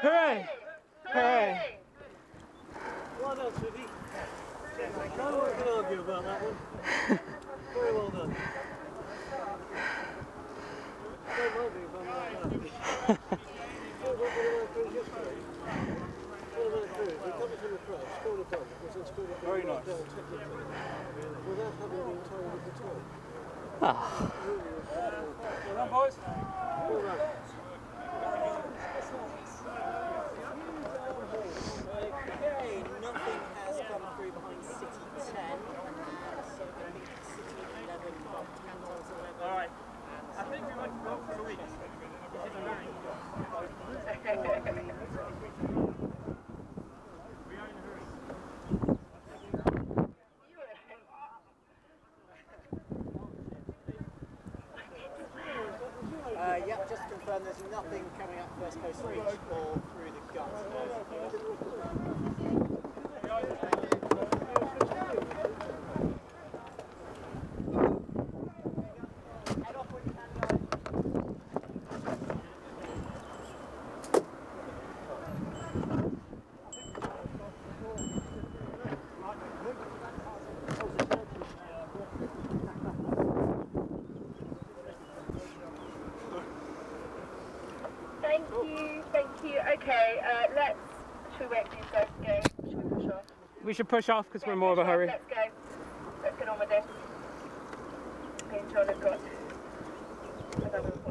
Hooray! Hooray! Well done, Susie. No one can argue about that one. Very well done. Don't mind me if I'm like that. What were the crews yesterday? One of our crews, we come from the crowd, scored a goal, because they scored a goal very nice. down technically, without having been told at the time. Well done, boys. Well done. Okay, nothing has come through behind City 10. So I think City 11 got Cantons 11. Alright. I think we might go for a week. Yep, just to confirm there's nothing coming up first post reach or through the gut. Thank you. Okay, should we wait for you guys to go? Should we push off? We should push off because we're in more of a hurry. Let's go. Let's get on with it. Okay, John has got another